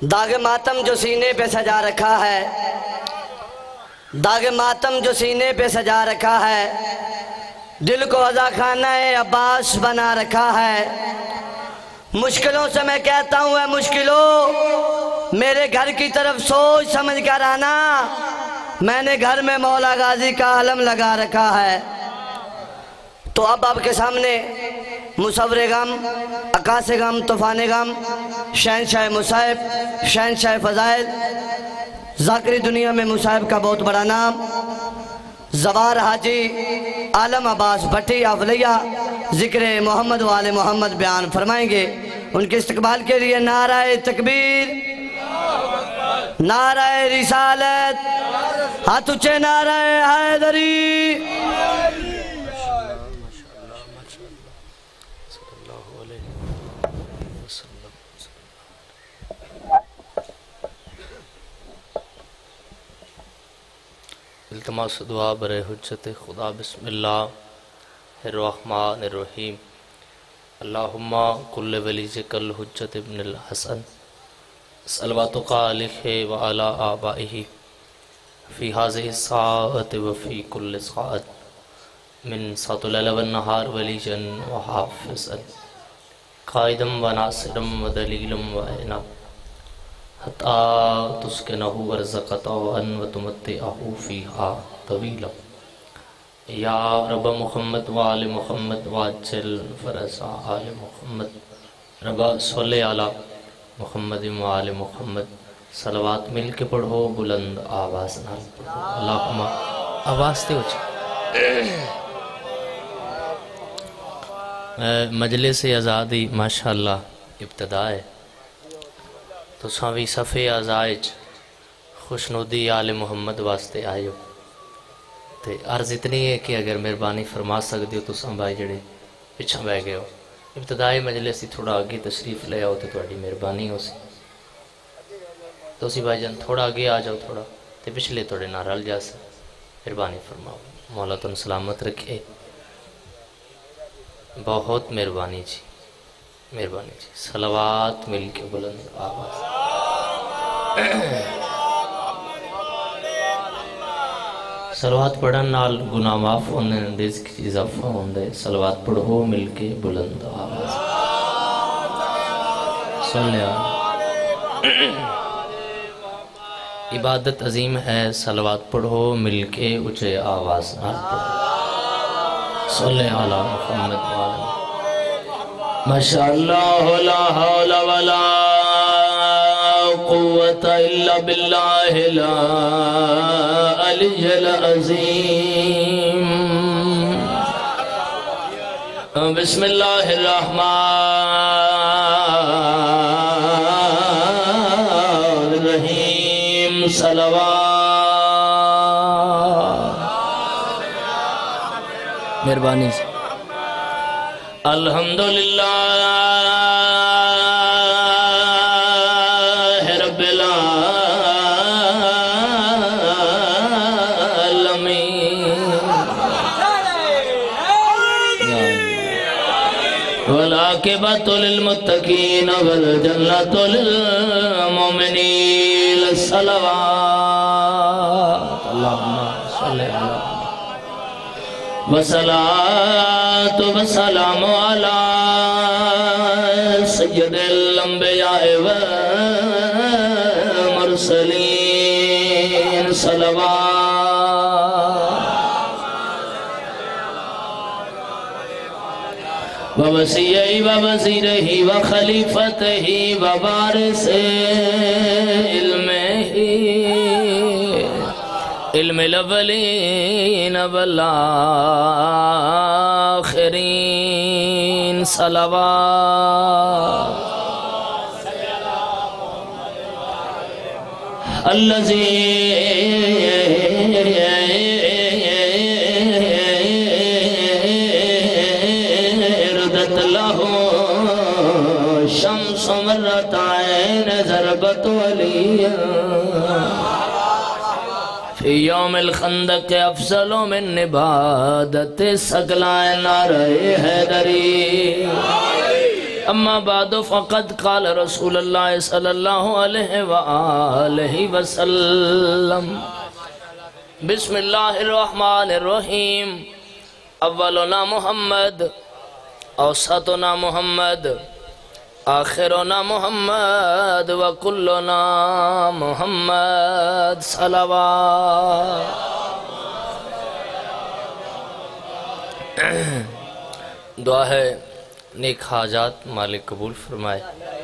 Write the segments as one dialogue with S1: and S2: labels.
S1: داغ ماتم جو سینے پہ سجا رکھا ہے، داغ ماتم جو سینے پہ سجا رکھا ہے، دل کو عزا خانہ عباس بنا رکھا ہے۔ مشکلوں سے میں کہتا ہوں اے مشکلوں، میرے گھر کی طرف سوچ سمجھ کر آنا، میں نے گھر میں مولا غازی کا علم لگا رکھا ہے۔ تو اب آپ کے سامنے مصور غم، عکاس غم، طوفان غم، شہنشاہ مصائب، شہنشاہ فضائل، ذاکری دنیا میں مصائب کا بہت بڑا نام، زوار حاجی عالم عباس بھٹی اولیاء ذکر محمد و آل محمد بیان فرمائیں گے۔ ان کے استقبال کے لیے نعرہ تکبیر، نعرہ رسالت، ہاتھ اونچے، نعرہ حیدری۔
S2: التماس دعا برے حجت خدا۔ بسم اللہ الرحمن الرحیم۔ اللہم کل ولیجک الحجت ابن الحسن صلواتک علیہ وعلا آبائہ فی هذه الساعة وفی کل ساعة من ساعة اللیل والنہار ولیجا وحافظا قائدا وناصرا ودلیلا وعینا حتی تسکنہ ورزقتا وان وتمتعہ فیہا طویلا یا رب محمد وآل محمد واجل فرز آل محمد۔ رب صلی علی محمد وآل محمد۔ صلوات مل کے پڑھو، بلند آواز نال پڑھو۔ اللہم آواز تے اچھا۔ مجلس آزادی ماشاءاللہ ابتدا ہے تو ساوی صفحے آزائج خوشنودی آل محمد واسطے آئے ہو تے عرض اتنی ہے کہ اگر مہربانی فرما سکتے ہو تو سنبھائی جڑے پچھا بہ گئے ہو، ابتدائی مجلس ہی تھوڑا آگے تشریف لے آؤ تو تھوڑی مہربانی ہو سی تو اسی بھائی جان تھوڑا آگے آ جاؤ، تھوڑا تے پچھلے تھوڑے نہ رل جا سا، مہربانی فرماؤ، مولا تن سلامت رکھے، بہت مہربانی جی، مہربانی جی۔ صلوات مل کے بلند آواز۔ صلوات پڑھن نال گناہ معاف ہونے رزق کی اضافہ ہوندے، صلوات پڑھو مل کے بلند آواز۔ صلی اللہ عبادت عظیم ہے، صلوات پڑھو مل کے اونچے آواز نال پڑھو۔ صلی اللہ محمد وآلہ ماشاءاللہ لا حول ولا قوة الا باللہ العلی العظیم۔ بسم اللہ الرحمن الرحیم۔ صلوات مہربانی سے۔ الحمدللہ رب العالمین والعاقبۃ للمتقین والجنۃ للمؤمنین۔ صلوات اللہم صلی علی وصلاة وسلام علی سید الانبیاء والمرسلین۔ صلوات ووسیعی ووزیرہی وخلیفتہی ووارث علمہی علم الاولین والآخرین۔ صلوات الذی ردت لہ شمس مرتعین ضربت ولیہ فی یوم الخندق افضل من عبادت سگلائے نعرہ حیدری۔ اما بعد فقد قال رسول اللہ صلی اللہ علیہ وآلہ وسلم بسم اللہ الرحمن الرحیم اولنا محمد اوسطنا محمد آخرنا محمد وکلنا محمد صلوات. دعا ہے نیک حاجات مالک قبول فرمائے.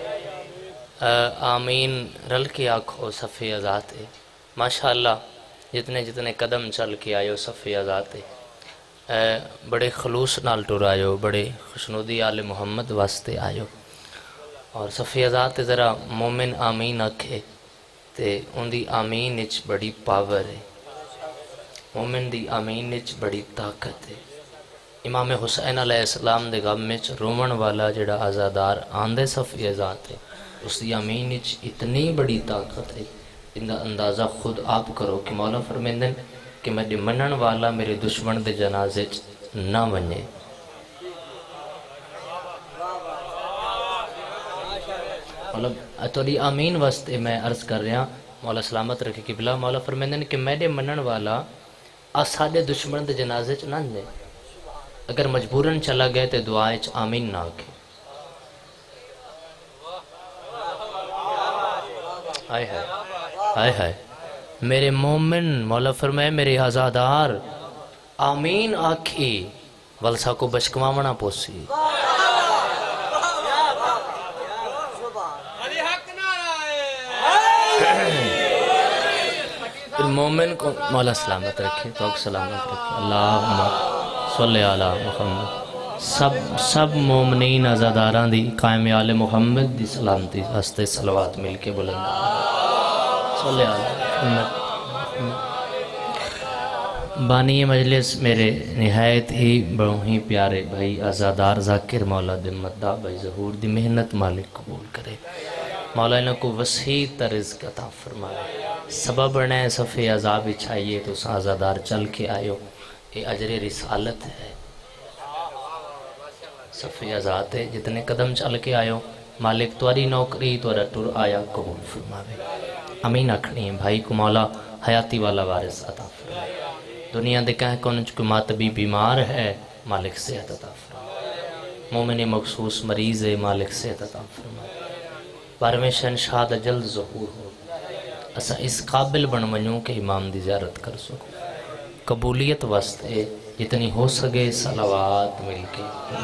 S2: آمین. رل کے آنکھو صفِ ازات ہے. ماشاءاللہ جتنے جتنے قدم چل کے آئے ہو صفِ ازات ہے. بڑے خلوص نال ٹر آئے ہو, بڑے خوشنودی آل محمد واسطے آئے ہو. اور صفِ ازات ذرا مومن آمین آکھے تے ان دی آمین اچ بڑی پاور ہے. مومن دی آمین اچ بڑی طاقت ہے. امام حسین علیہ السلام دے غم میں رومن والا جڑا آزادار آندے صفِ ازات ہے, اس دی آمین اچ اتنی بڑی طاقت ہے. ان دا اندازہ خود آپ کرو کہ مولا فرمیندن کہ میرے منن والا میرے دشمن دے جنازے نہ ونجے. مولا توڑی آمین واسطے میں عرض کر رہا, مولا سلامت رکھے قبلہ. مولا فرمیندن کہ میرے منن والا ساڈے دشمن دے جنازے نہ ونجے. اگر مجبوراً چلا گئے تو دعائیں آمین نہ آکھے. آئے ہائے آئے ہائے میرے مومن مولا فرمائے میرے آزادار آمین آکھی ولسا کو بشکمامنا پوسی. مومن کو مولا سلامت رکھے, تو سلامت رکھے. اللہم صلی علی محمد. سب مومنین آزاداران دی قائم آل محمد دی سلامتی ہستے صلوات مل کے بلند صلی علی محمد. بانی مجلس میرے نہایت ہی بڑوں ہی پیارے بھائی آزادار ذاکر مولا دمدہ بھائی ظہور دی محنت مالک قبول کرے. مولا انہوں کو وسیع رزق عطا فرمائے. سبب بنے صفِ عذاب اچھائیے تو آزادار چل کے آئے ہو, یہ اجر رسالت ہے. صفِ عذاب ہے جتنے قدم چل کے آئے ہو مالک تواری نوکری توارا ٹر آیا قبول فرمائے. امین اکھنی ہے بھائی کو مولا حیاتی والا وارث عطا فرمائے. دنیا دے کہیں کونچ کو ماتبی بیمار ہے مالک صحت عطا فرمائے. مومن مخصوص مریض ہے مالک صحت عطا فرمائے. بارہویں شہنشاہ دا جلد ظہور ہو, اسا اس قابل بن ونجوں کہ امام دی زیارت کر سکو. قبولیت واسطے جتنی ہو سکے صلوات مل کے.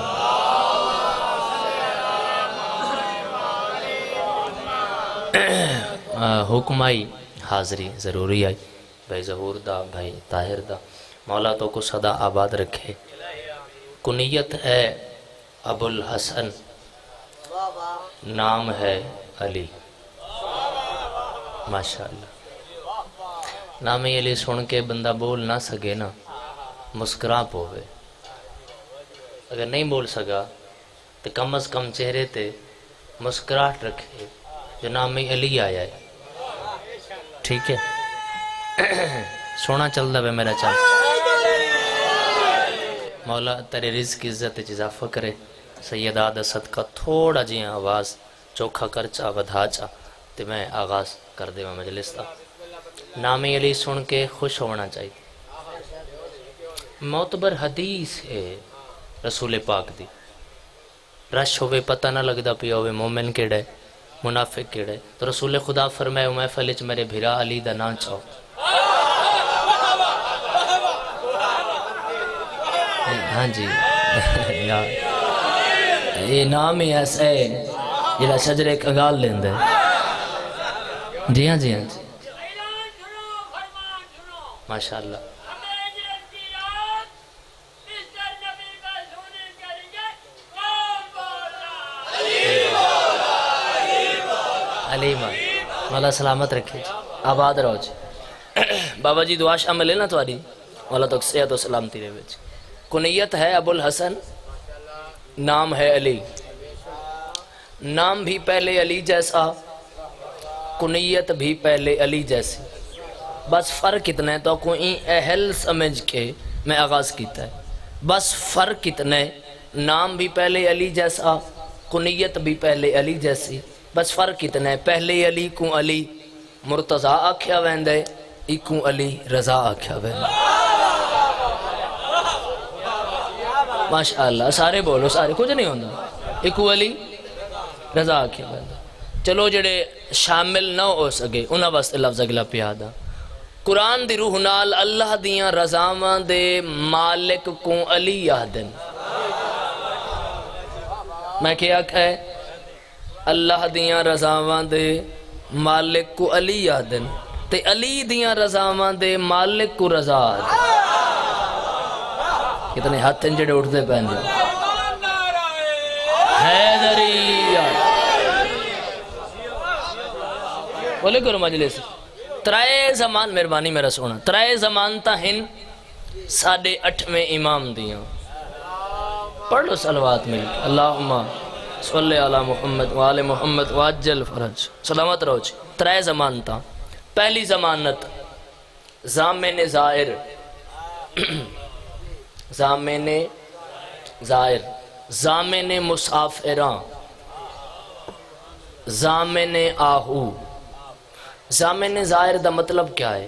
S2: حکم آئی حاضری ضروری آئی بھائی ظہور دا بھائی طاہر دا. مولا تو کو صدا آباد رکھے. کنیت ہے ابو الحسن, نام ہے علی. ماشاءاللہ نام علی سن کے بندہ بول نہ سکے نا مسکرا پوے. اگر نہیں بول سکا تو کم از کم چہرے تے مسکراہٹ رکھے جو نام علی آیا ہے. ٹھیک ہے سونا چل دا میرا چل. مولا تیرے رزق عزت اضافہ کرے. سیدہ دا صدقہ تھوڑا جی آواز چوکھا کر چا ودھا چا تے میں آغاز کر دے میں مجلس دا. نام علی سن کے خوش ہونا چاہیے. معتبر حدیث ہے رسول پاک دی. رش ہوئے پتہ نہ لگدا پیا ہوئے مومن کیڑے منافق کیڑے, تو رسول خدا فرمائے محفل وچ میرے بھرا علی دا نام چاہو. ہاں جی یہ نام ہی ایسا ہے جہاں شجرے کگال لیندے. جی ہاں جی ہاں جی ماشاءاللہ. علی مولا سلامت رکھے آباد رہو جی. بابا جی دعا شامل ہے نا تواری مولا تو صحت و سلامتی رہے بیچ. کنیت ہے ابو الحسن, نام ہے علی. نام بھی پہلے علی جیسا, کنیت بھی پہلے علی جیسی. بس فرق اتنا ہے تو کوئی اہل سمجھ کے میں آغاز کیتا ہے. بس فرق اتنا ہے, نام بھی پہلے علی جیسا کنیت بھی پہلے علی جیسی، بس فرق اتنا ہے، پہلے علی کو علی مرتضیٰ آکھیا ویندے، ایکوں علی رضا آکھیا ویندے۔ ماشاءاللہ سارے بولو، سارے کچھ نہیں ہوندہ، ایکوں علی رضا آکھیا ویندے۔ چلو جڑے شامل نہ ہو سکے انہاں واسطے لفظ اگلا پیادا۔ قرآن دی روح نال اللہ دیاں رضاواں دے مالک کو علی آدن۔ میں کیا کہے؟ اللہ دیاں رضاواں دے مالک کو علی آدن تے علی دیاں رضاواں دے مالک کو رضا آدن۔ کتنے ہاتھ جڑے اٹھتے پہن جائیں حیدریہ بولے کرو مجلس۔ ترائے زمان، مہربانی میرا سونا، ترائے زمان تا ہن 8.5 امام دیاں۔ پڑھ لو صلوات مل کے، اللہم صلی علی محمد وآل محمد واجل فرج، سلامت رہو جی۔ ترائے زمان تا، پہلی زمانت زامن زائر، زامن زائر، زامن مسافران، زامن آہو۔ زامن زائر دا مطلب کیا ہے؟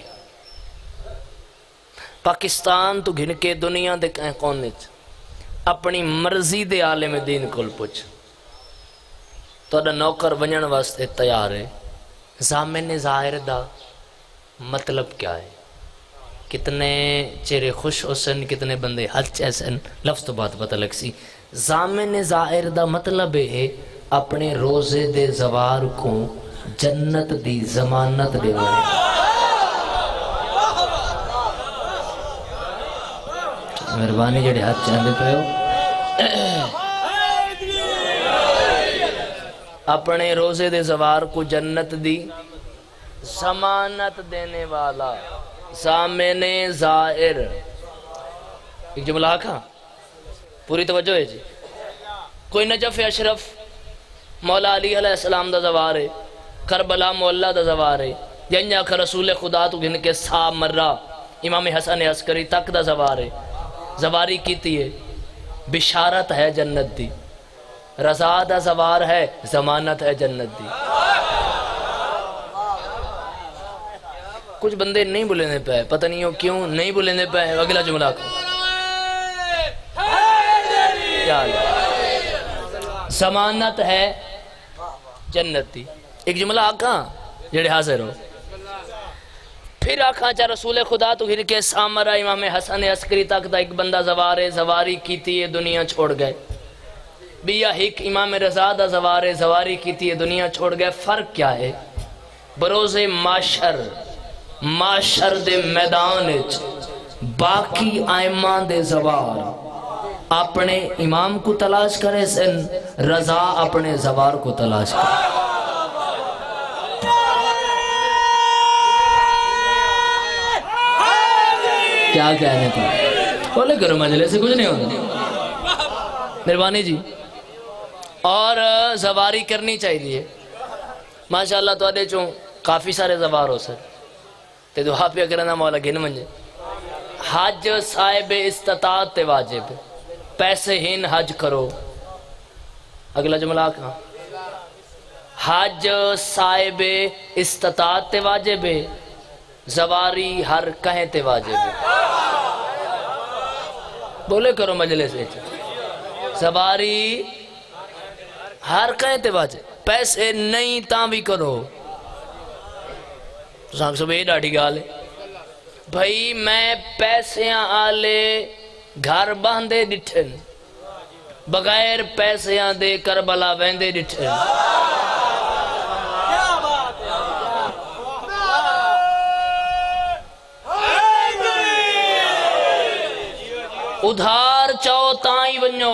S2: پاکستان تو گھن کے دنیا دے کہیں کونے اپنی مرضی دے عالم دین کول پوچھ، تو اڈا نوکر ونجن واسطے تیار ہے۔ زامن زائر دا مطلب کیا ہے؟ کتنے چہرے خوش ہو سن، کتنے بندے حج چیسن، لفظ تو بات پتہ لگ سی۔ زامن زائر دا مطلب ہے اپنے روزے دے زوار کو جنت دی ضمانت دے ہوئے۔ مہربانی جڑے ہاتھ چاندے پہ ہو، اپنے روزے دے زوار کو جنت دی ضمانت دینے والا زامن زائر۔ ایک جملہ آکھا پوری توجہ ہے جی۔ کوئی نجف اشرف مولا علی علیہ السلام دا زوار ہے، کربلا مولا دا زوار ہے، جنجا کا رسول خدا تو گھن کے سا مرہ امام حسن عسکری تک دا زوار ہے، زواری کیتی ہے، بشارت ہے جنت دی، رضا دا زوار ہے، ضمانت ہے جنت دی۔ کچھ بندے نہیں بولنے پہ، پتہ نہیں ہو کیوں نہیں بولنے پہ۔ اگلا جملہ کو ضمانت ہے جنت دی۔ ایک جملہ آکھاں جڑے حاضر ہو، پھر آکھاں چاہ رسول خدا تو گھر کے سامرہ امام حسن عسکری تک دا ایک بندہ زوارے، زواری کیتی ہے دنیا چھوڑ گئے۔ بیا ایک امام رضا دا زوارے، زواری کیتی ہے دنیا چھوڑ گئے۔ فرق کیا ہے؟ بروز معاشر دے میدان باقی آئمان دے زوار اپنے امام کو تلاش کرے سن، رضا اپنے زوار کو تلاش کرے۔ کیا کہنے تھا؟ بولے کرو مجلے سے کچھ نہیں ہوتا۔ مہربانی جی۔ اور زواری کرنی چاہیے ماشاءاللہ۔ تو آدھے چوں کافی سارے زوار ہو سر تے دعا پہ کرنا مولا گھن منجے۔ حج صاحب استطاعت تے واجب، پیسے ہن حج کرو۔ اگلا جملہ کہاں؟ حج صاحب استطاعت تے واجب، زواری ہر کہیں تے واجب۔ بولے کرو مجلے سے، زواری ہر کہیں تے واجب، پیسے نہیں تاں بھی کرو۔ تو سانگ سو بے ڈاڑی گالے بھائی میں پیسیاں آلے گھر باندے ڈٹھن، بغیر پیسیاں دے کربلا ویندے ڈٹھن۔ ادھار چاہو تائیں ونجو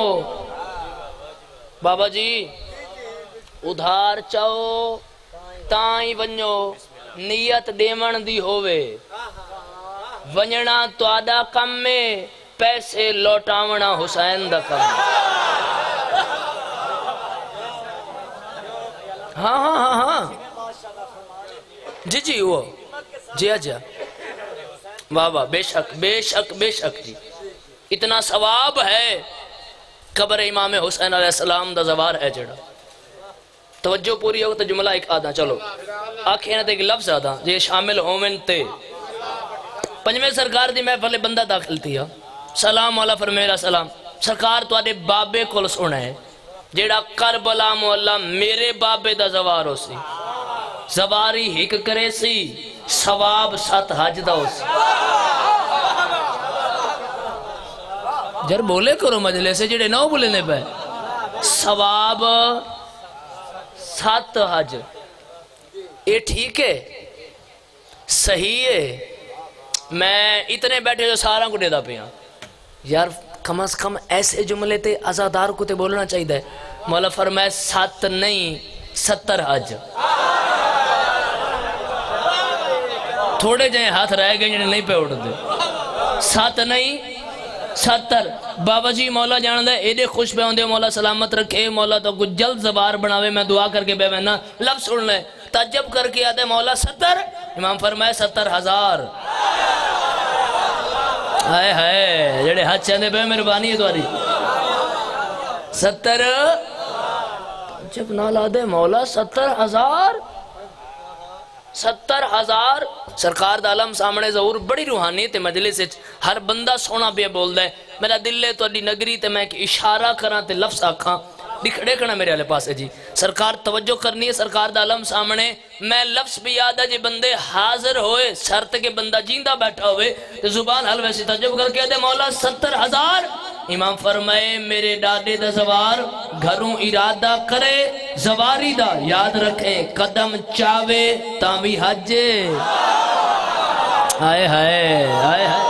S2: بابا جی، ادھار چاہو تائیں ونجو، نیت دیمن دی ہووے، ونجنا تو آدھا کم میں، پیسے لوٹاونا حسین دا کم۔ ہاں ہاں ہاں ہاں جی جی وہ جی اجا واہ واہ، بے شک بے شک بے شک جی، اتنا ثواب ہے قبر امام حسین علیہ السلام دا زوار ہے جڑا توجہ پوری ہو تو جملہ ایک آدھا چلو آنکھیں نہ تے ایک لفظ آدھا جے شامل ہومن تے پنجویں سرکار دی محفل بندہ داخل تھیا سلام والا فرمیرا سلام سرکار تو آدھے بابے کول سونا ہے جیڑا کربلا مولا میرے بابے دا زوار ہو سی زواری ہک کرے سی ثواب 7 حج دا ہو سی جر بولے کرو مجلے سے جڑے نو بولے نے پہ ثواب 7 حج یہ ٹھیک ہے صحیح ہے میں اتنے بیٹھے جو سارا کو دے دا پیا یار کم از کم ایسے جملے تے ازادار کو تے بولنا چاہیے مولا فرمائے 7 نہیں 70 حج تھوڑے جائیں ہاتھ رہ گئے جنہیں نہیں پہ اٹھ دے 7 نہیں 70 بابا جی مولا جان دے ایڈے خوش پہ ہوندے مولا سلامت رکھے مولا تو کچھ جلد زبار بناوے میں دعا کر کے بے میں نا لفظ سن لے تجب کر کے آدھے مولا 70 امام فرمائے 70,000 ہائے ہائے جڑے ہاتھ چاہنے بے مہربانی ہے دواری 70 جب نالا دے مولا 70,000 70,000 سرکار دا علم سامنے ظہور بڑی روحانیت مجلس سے ہر بندہ سونا پہ بول دے میرا دل لے تو اڈی نگری تے میں ایک اشارہ کرا تے لفظ آکھاں دیکھنا میرے علیہ پاس ہے جی سرکار توجہ کرنی ہے سرکار دا علم سامنے میں لفظ بھی یاد ہے جی بندے حاضر ہوئے شرط کے بندہ جیندہ بیٹھا ہوئے تو زبان حل ویسی تجب کر کے دے مولا 70,000 امام فرمائے میرے ڈاڈے دا زوار گھروں ارادہ کرے زواری دا یاد رکھیں قدم چاوے تاں بھی حج آئے ہائے آئے ہائے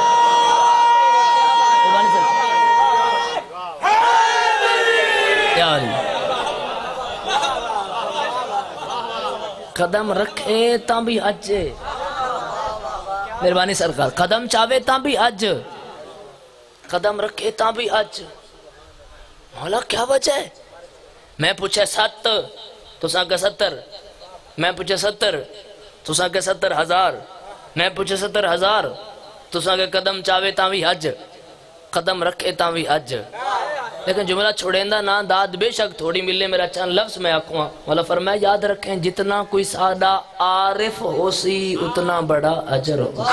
S2: قدم رکھے تاں بھی حج مہربانی سرکار قدم چاوے تاں بھی حج قدم رکھے تاں بھی حج مولا کیا وجہ ہے میں پوچھے 7 تو ساکہ 70 میں پوچھے 70 تو ساکہ 70,000 میں پوچھے 70,000 تو ساکہ قدم چاوے تاں بھی حج قدم رکھے تاں بھی حج لیکن جملہ چھوڑیندہ نا داد بے شک تھوڑی ملے میرا چند لفظ میں آکھوں مولا فرمائے یاد رکھیں جتنا کوئی سادہ عارف ہو سی اتنا بڑا اجر ہو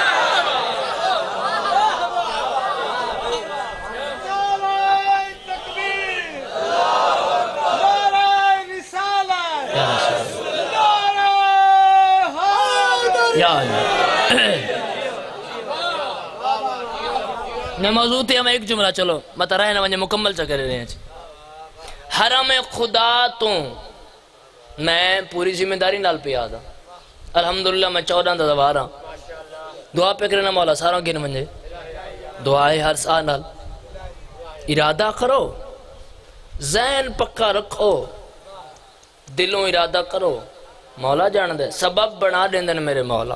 S2: میں موضوع تھی ہمیں ایک جملہ چلو مطا رہے نا مجھے مکمل چکر رہے ہیں حرم خدا تو میں پوری ذمہ داری نال پہ آدھا الحمدللہ میں 14 دا دوارا دعا پہ کرنا مولا ساروں کی نمجھے دعائے ہر سال نال ارادہ کرو ذہن پکا رکھو دلوں ارادہ کرو مولا جان دے سبب بنا دیندن میرے مولا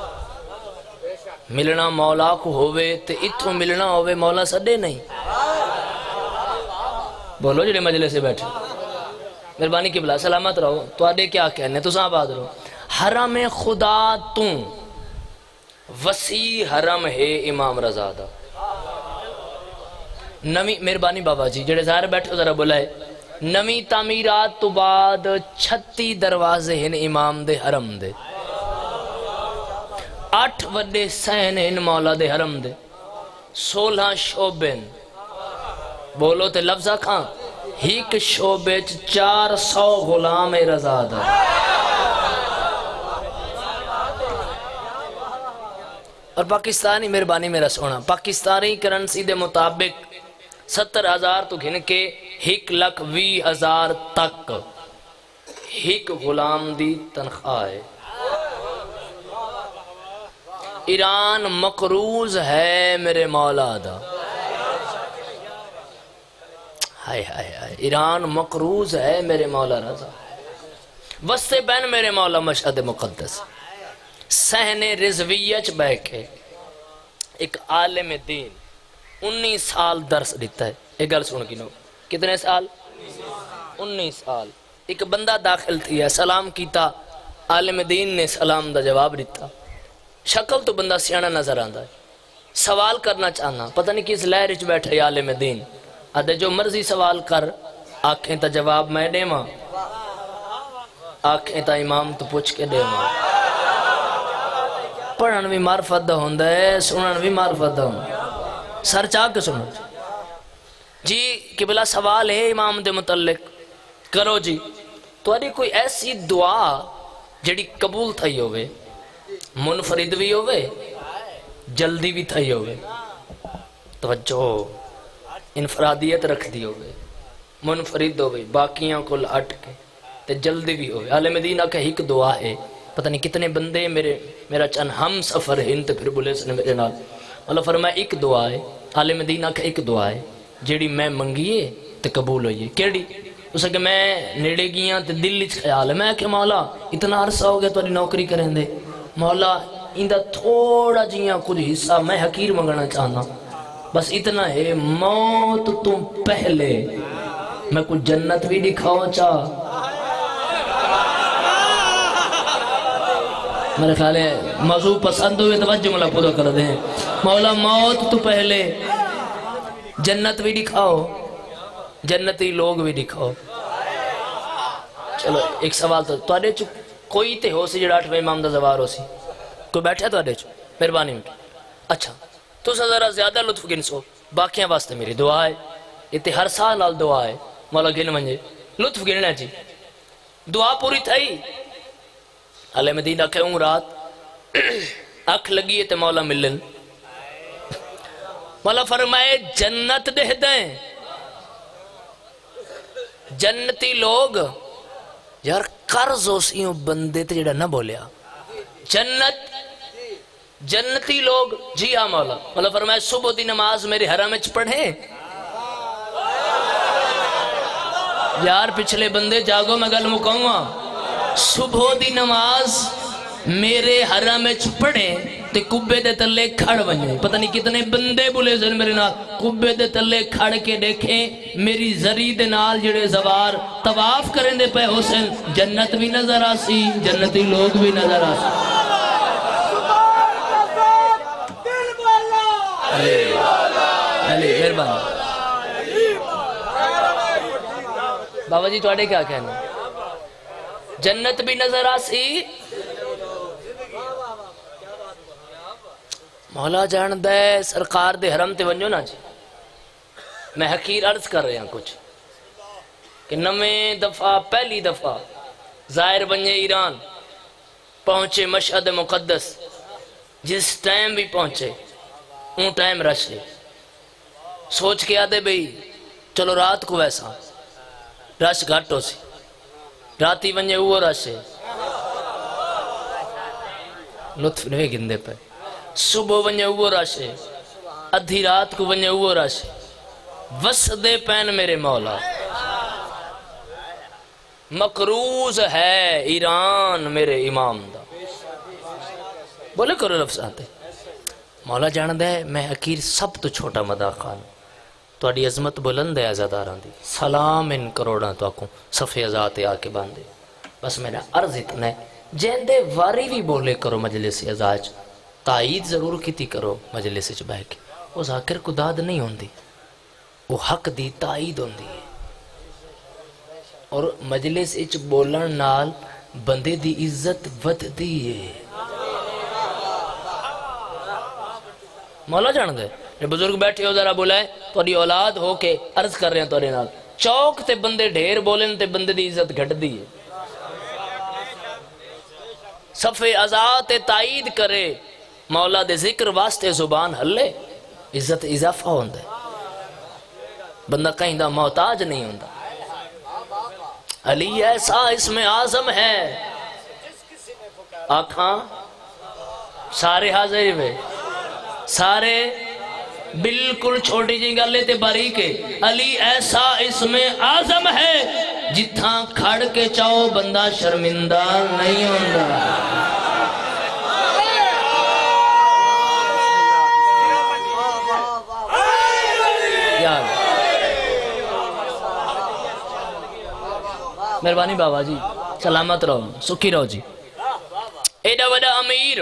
S2: ملنا مولا کو ہوئے تے اتھوں ملنا ہوئے مولا سڈے نہیں بولو جڑے مجلے سے بیٹھے مہربانی کی بلا سلامت رہو تو آدھے کیا کہنے تو ساں آباد رہو حرم خدا توں وسیع حرم ہے امام رضا دا نمی مہربانی بابا جی جڑے ظاہر بیٹھو ذرا بلائے نمی تعمیرات تو بعد 36 دروازے ہیں امام دے حرم دے 8 وڈے سین ہیں مولا دے حرم دے 16 شعبین بولو تے لفظہ کھاں ہیک شعبے 400 غلام رضا دا اور پاکستانی مہربانی میرا سونا پاکستانی کرنسی دے مطابق 70,000 تو گھن کے 1,20,000 تک ایک غلام دی تنخواہ ہے ایران مقروض ہے میرے مولا دا ہائے ہائے ہائے ایران مقروض ہے میرے مولا رضا وسط بین میرے مولا مشہد مقدس سہن رضویچ بے کے ایک عالم دین 19 سال درس دیتا ہے ایک گل سن کی نو کتنے سال 19 سال ایک بندہ داخل تھی ہے سلام کیتا عالم دین نے سلام دا جواب دیتا شکل تو بندہ سیانہ نظر آندا ہے سوال کرنا چاہنا پتہ نہیں کس لہر وچ بیٹھے عالم دین آدھے جو مرضی سوال کر آنکھیں تا جواب میں دے ماں آنکھیں تا امام تو پوچھ کے دے ماں پڑھن بھی معرفت دا ہوندہ ہے سنن بھی معرفت دا ہوندہ ہے سر چاہ کے سنو جی قبلہ سوال ہے امام دے متعلق کرو جی تو ادھی کوئی ایسی دعا جڑی قبول تھائی ہوئے منفرد بھی ہوئے جلدی بھی تھائی ہوئے توجہ انفرادیت رکھ دی ہوئے منفرد ہوئے باقیاں کو لٹ کے تے جلدی بھی ہوئے اہل مدینہ کا ایک دعا ہے پتہ نہیں کتنے بندے میرا چند ہم سفر ہیں تے پھر بولے سنے میرے نال اللہ فرمایا ایک دعا ہے اہل مدینہ کا ایک دعا ہے جیڑی میں منگیے تے قبول ہوئیے کیڑی اسے کہ میں نیڑے گیاں تے دل اچ خیال ہے میں کہ مولا اتنا عرصہ ہو گیا تو نوکری کریں دے مولا اندہ تھوڑا جیاں کچھ حصہ میں حقیر منگنا چاہنا بس اتنا ہے موت تم پہلے میں کچھ جنت بھی دکھاؤ چاہ میرے خیال ہے موضوع پسند ہوئے توجہ ملا پورا کر دیں مولا موت تو پہلے جنت بھی دکھاؤ جنتی لوگ بھی دکھاؤ چلو ایک سوال تو آدھے چو کوئی تے ہو سی جڑا 8ویں امام دا زوار ہو سی کوئی بیٹھا تو آدھے چو مہربانی میں اچھا تو ذرا زیادہ لطف گنسو باقیاں واسطے میری دعا ہے یہ ہر سال آل دعا ہے مولا گن منجے لطف گننا جی دعا پوری تھائی اہل مدینہ کہوں رات اکھ لگیے تے مولا ملن مولا فرمائے جنت دہ دیں جنتی لوگ یار قرض ہو سیوں بندے تے جڑا نہ بولیا جنتی لوگ جی ہاں مولا مولا فرمائے صبح دی نماز میرے حرم وچ پڑھیں یار پچھلے بندے جاگو میں گل مکاؤں گا صبح دی نماز میرے حرم وچ پڑھیں تے کبے دے تلے کھڑ بنجے پتہ نہیں کتنے بندے بولے سن میرے نال کبے دے تلے کھڑ کے دیکھیں میری زری دے نال جڑے زوار طواف کریں دے پہ حسین جنت بھی نظر آسی جنتی لوگ بھی نظر آسی علی مہربانی بابا جی تواڈے کیا کہنا جنت بھی نظر آسی مولا جان دے سرکار دے حرم تے ونجو نا جی میں حقیر عرض کر رہے ہیں کچھ کہ نویں دفعہ پہلی دفعہ ظاہر بنجے ایران پہنچے مشہد مقدس جس ٹائم بھی پہنچے اون ٹائم رش ہے سوچ کے آدھے بھئی چلو رات کو ویسا رش گھٹ ہو سی راتی ونجے وہ رش ہے لطف نہیں گندے پہ صبح ونجے وہ رش ہے ادھی رات کو ونجے وہ رش ہے وسدے پین میرے مولا مقروض ہے ایران میرے امام دا بولے کرو لفظ آتے مولا جان دے میں حقیر سب تو چھوٹا مدہ خان تو اڈی عظمت بلند ہے عزاداران دی سلام ان کروڑاں تو آکوں صفحے عزاتے آکے باندے بس میرا عرض اتنا ہے جہندے واری بھی بولے کرو مجلس عزاج تائید ضرور کیتی کرو مجلس چ بہ کے وہ ذاکر کو داد نہیں ہوندی وہ حق دی تائید ہوندی ہے اور مجلس اچ بولن نال بندے دی عزت ود دی ہے مولا جان دے بزرگ بیٹھے ہو ذرا بلائے توڑی اولاد ہو کے عرض کر رہے ہیں توڑے نال چوک تے بندے ڈھیر بولن تے بندے دی عزت گھٹ دی ہے صفحے ازاد تائید کرے مولا دے ذکر واسطے زبان ہلے عزت اضافہ ہوندہ ہے بندہ کہیں دا محتاج نہیں ہوندہ علی ایسا اس میں آزم ہے آنکھاں سارے حاضر ہوئے سارے بالکل چھوٹی جی گلے تے باریکے علی ایسا اس میں آزم ہے جتھاں کھڑ کے چاہو بندہ شرمندہ نہیں ہوندہ مہربانی بابا جی سلامت رہو سکھی رہو جی ایڈا وڈا امیر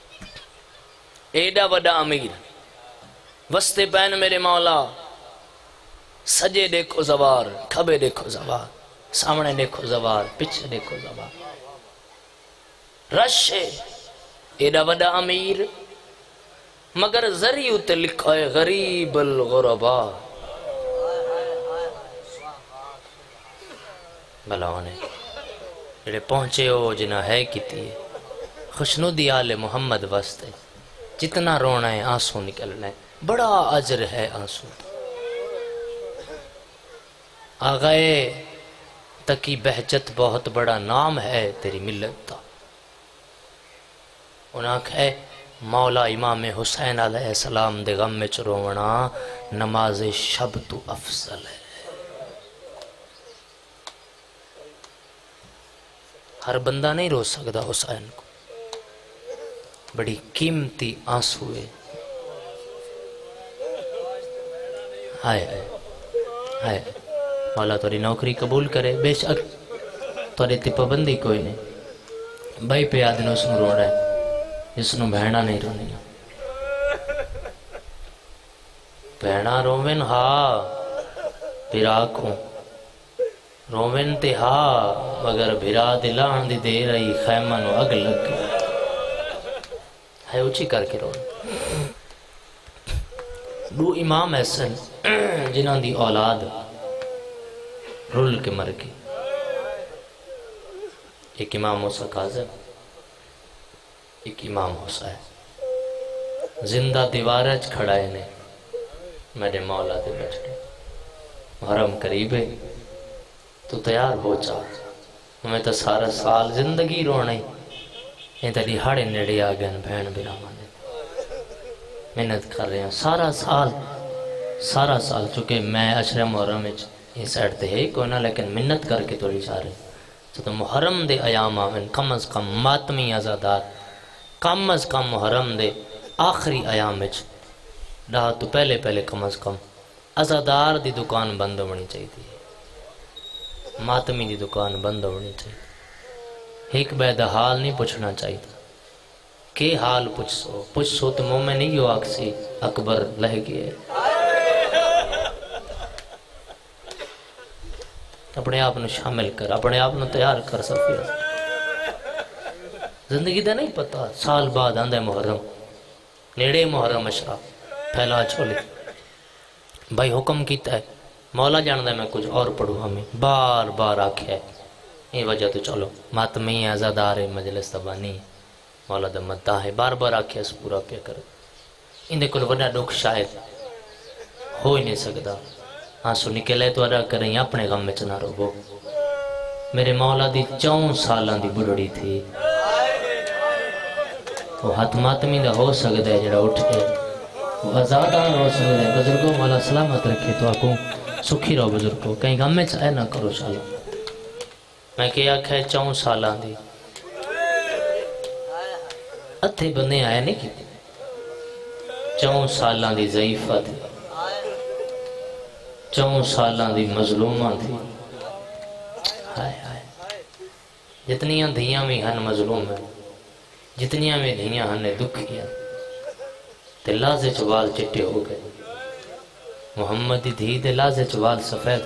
S2: ایڈا وڈا امیر وستے پین میرے مولا سجے دیکھو زوار، کھبے دیکھو زوار، سامنے دیکھو زوار، پیچھے دیکھو زوار، رش ہے ایڈا وڈا امیر مگر ذریعہ تے لکھا ہے غریب الغربا۔ بھلا انہیں جڑے پہنچے ہو جنہ ہے کیتی ہے خوشنودی آل محمد واسطے جتنا رونا ہے آنسو نکلنا ہے، بڑا اجر ہے آنسو۔ آغائے تکی بہجت بہت بڑا نام ہے تیری ملت تا، انہاں کہے مولا امام حسین علیہ السلام دے غم میں چرونا نماز شب تو افضل ہے۔ ہر بندہ نہیں رو سکتا حسین کو، بڑی قیمتی آنسو ہے۔ ہائے ہائے ہائے، مولا توری نوکری قبول کرے، بے شک توری تی پابندی کوئی نہیں۔ بھائی پہ آدھنے اس نو رو رہا ہے، اس نو بہنا نہیں رونی۔ بہنا رومن ہاں بھرا کو رومن تے ہاں مگر بھرا دلان دی دے رہی خیمہ نو اگ لگ ہے اچھی کر کے رون۔ دو امام ایسن جنہاں دی اولاد رول کے مر گئی، ایک امام موسیٰ کاظم، ایک امام حسین۔ زندہ دیوارج کھڑائے نے میرے مولا دے بچڑے، محرم قریب ہے تو تیار ہو چاہ، ہمیں تو سارا سال زندگی رونے یہ تیری ہاڑے نیڑے آگئن بہن براوانے محنت کر رہے ہیں سارا سال چونکہ میں عشر محرم یہ سیٹ تے ہے کوئی نہ، لیکن منت کر کے توڑی چاہ رہے ہیں تو محرم دے ایام آمین کم از کم ماتمی ازادار کم از کم محرم دے آخری ایام ڈاہ تو پہلے کم از کم ازادار دی دکان بند ہونی چاہیے، ماتمی دی دکان بند ہونی چاہیے۔ ایک بیدہ حال نہیں پوچھنا چاہیے، کہ حال پوچھ سو تو مومن نہیں ہو آکسی اکبر لہ گئے۔ اپنے آپ نے شامل کر، اپنے آپ نے تیار کر سکتے۔ زندگی دا نہیں پتا، سال بعد آندھے محرم نیڑے محرم اشرا پھیلا چھولے بھائی حکم کیتا ہے، مولا جاندہ میں کچھ اور پڑھوں ہمیں بار بار آکھیا ہے، یہ وجہ تو چلو ماتمی ازادار مجلس تبانی مولا دا مدہ ہے، بار بار آکھیا اس پورا پیا کر اندھے کل وڈا دکھ شاید ہو ہی نہیں سکتا۔ آنسو نکلے تو ادا کریں اپنے غم میں چنا رو۔ میرے مولا دی 4 سالان دی بڑھڑی تھی، وہ ہاتھ ماتمی دا ہو سکتا ہے جڑا اٹھے، وہ آزادان ہو سکتا ہے۔ بزرگوں مولا سلامت رکھے تو آکوں سکھی رہو بزرگوں، کہیں غم میں چاہے نہ کرو شالا۔ میں کیا کہے 4 سالان دی اتھے بندے آئے نہیں کی 4 سالان دی ضعیفہ تھی، 4 سالان دی مظلومہ تھی۔ ہائے ہائے، جتنیاں دھیاں بھی ہن مظلوم ہیں، جتنیاں بھی دھیاں ہن دکھیاں تے لازے چوال چٹے ہو گئے۔ محمد دی دھی دے لازے چوال سفید،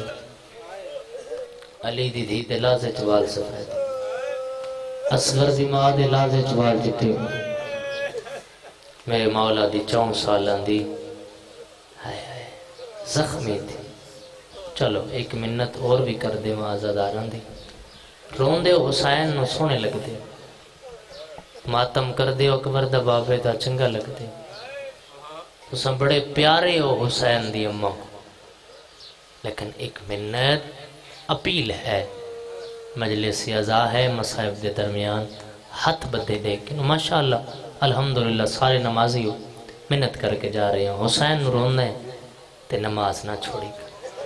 S2: علی دی دھی دے لازے چوال سفید، اصغر دی ماں دے لازے چوال چٹے ہو گئے۔ میرے مولا دی 4 سالان دی ہائے ہائے زخمی تھی۔ چلو ایک منت اور بھی کر دے ماں آزاداران دی، رون دے حسین نو سونے لگ دے، ماتم کر دے اکبر دا بابے دا چنگا لگ دے، تو سب بڑے پیارے ہو حسین دی اماں، لیکن ایک منت اپیل ہے، مجلس عزا ہے مصائب دے درمیان ہاتھ بدے دے کے ماشاءاللہ الحمدللہ سارے نمازی ہو منت کر کے جا رہے ہیں حسین رونے تے نماز نہ چھوڑی کر۔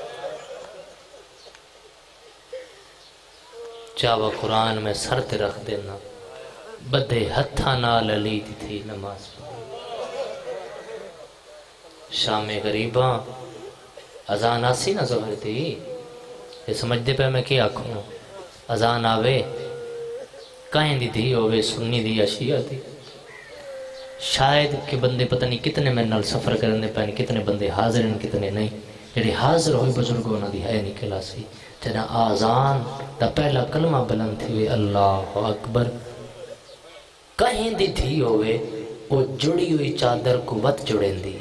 S2: چاوہ قرآن میں سر تے رکھ دینا، بدے ہتھا نال علی دی تھی نماز پڑھی۔ شام غریباں اذان آسی نہ ظہر تھی، یہ سمجھ دے پہ میں کیا کھوں، اذان آوے کہیں دی تھی ہوئے سنی دی یا شیعہ تھی، شاید کہ بندے پتہ نہیں کتنے میں نال سفر کرنے پہنے، کتنے بندے حاضر ہیں کتنے نہیں، جڑے حاضر ہوئے بزرگوں نہ دی ہے نکلا سی جنا آزان دا پہلا کلمہ بلند تھی اللہ اکبر کہیں دی تھی ہوئے وہ جڑی ہوئی چادر کو بت جڑیں دی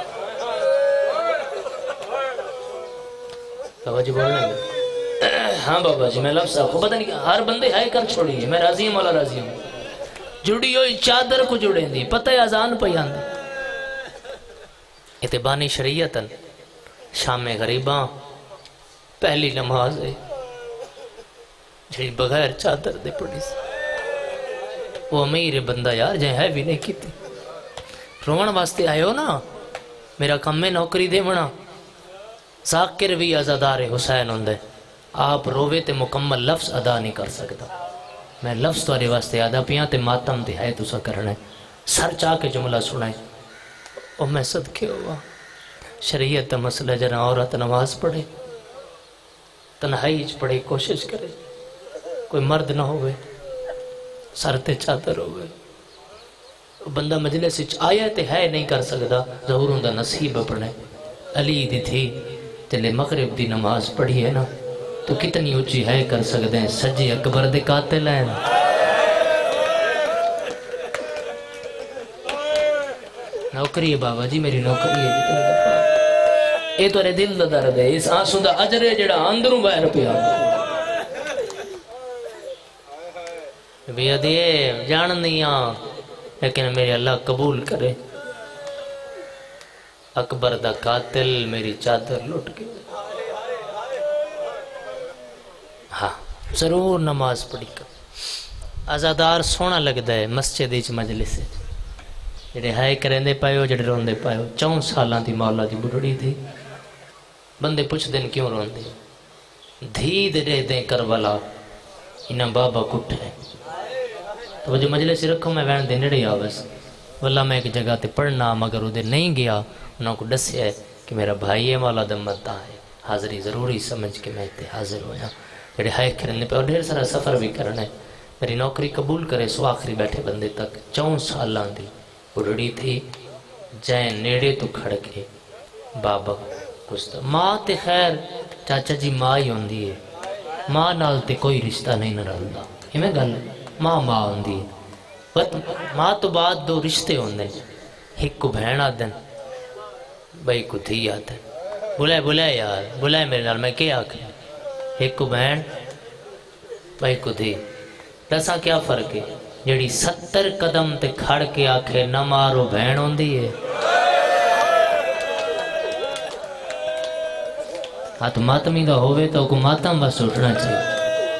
S2: بابا جی بولنے میں ہاں بابا جی میں لفظ آپ کو پتہ نہیں ہر بندے ہائے کر چھوڑی ہے میں راضی ہوں مولا راضی ہوں جڑی ہوئی چادر کو جڑیں دی پتہ ہے آزان پیان دی اتبانی شریعتاً شام غریباں پہلی نماز ہے جڑی بغیر چادر دے پڑی سی وہ امیر بندہ یار جائیں ہے بھی نہیں کی تھی روان واسطے آئے ہو نا میرا کم میں نوکری دے منا ذاکر بھی عزادار حسین ہوندے آپ رووے تے مکمل لفظ ادا نہیں کر سکتا میں لفظ توارے واسطے ادا پیاں تے ماتم تے ہے تو سا کرنے سر چاہ کے جملہ سنائے اور میں صدقے ہوا شریعت مسئلہ جنا عورت نماز پڑھے تنہائی پڑھے کوشش کرے کوئی مرد نہ ہوئے سر تے چادر ہوئے بندہ مجلس آیا تے ہے نہیں کر سکتا ظہور ہوں دا نصیب پڑھے علی دی تھی جلے مغرب دی نماز پڑھی ہے نا تو کتنی اونچی ہے کر سکتے ہیں سجی اکبر دے قاتل ہیں نوکری ہے بابا جی میری نوکری ہے جتنے دفعہ اے تو رہے دل دا درد ہے اس آنسوں دا عجر ہے جڑا اندروں باہر پیا بیا دیئے جان نہیں آن لیکن میرے اللہ قبول کرے اکبر دا قاتل میری چادر لٹ کے ہاں ضرور نماز پڑھی کر آزادار سونا لگتا ہے مسجد اچ مجلس سے جڑے ہائے کریں دے پائے ہو جڑے رون دے پائے ہو 4 سالاں دی مولا دی بڑھڑی تھی بندے پوچھ دن کیوں رون دے دھی دے دیں کربلا انہاں بابا کٹھ ہے تو جو مجلس رکھو میں وین دے نڑے آوس واللہ میں ایک جگہ تے پڑھنا مگر ادھر نہیں گیا انہوں کو ڈسیا ہے کہ میرا بھائی ہے مولا دمتا ہے حاضری ضروری سمجھ کے میں تے حاضر ہویا جڑے ہائے کرنے پہ اور ڈھیر سارا سفر بھی کرنا ہے میری نوکری قبول کرے سو آخری بیٹھے بندے تک 4 سالاں دی بڑھڑی تھی جائیں نیڑے تو کھڑ کے بابا کچھ ماں تے خیر چاچا جی ماں ہی ہوندی ہے ماں نال تے کوئی رشتہ نہیں نہ رہندا یہ میں گل ماں ہوندی ہے ماں تو بعد 2 رشتے ہوندے ایک کو بہن آدن بھائی کو دھی آدن بلائے یار بلائے میرے نال میں کیا آکھیں ایک کو بہن بھائی کو دھی دسا کیا فرق ہے جڑی 70 قدم تے کھڑ کے آکھے نہ مارو بہن ہوندی ہے ہاں تو ماتمی دا ہوئے تو کو ماتم بس اٹھنا چاہیے